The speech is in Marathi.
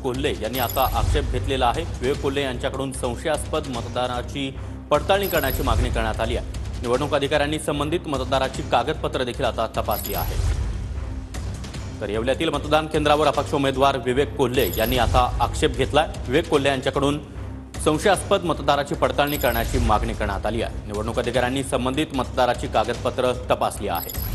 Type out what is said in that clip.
कोल्हे यांनी आता आक्षेप घेतलेला आहे। विवेक कोल्हे यांच्याकडून संशयास्पद मतदाराची पडताळणी करण्याची मागणी करण्यात आली आहे। निवडणूक अधिकाऱ्यांनी संबंधित मतदाराची कागदपत्रे देखील आता तपासली आहेत। तर येवल्यातील मतदान केंद्रावर अपक्ष उमेदवार विवेक कोल्हे यांनी आता आक्षेप घेतलाय। विवेक कोल्हे यांच्याकडून संशयास्पद मतदाराची पडताळणी करण्याची मागणी करण्यात आली आहे। निवडणूक अधिकाऱ्यांनी संबंधित मतदाराची कागदपत्रे तपासली आहेत।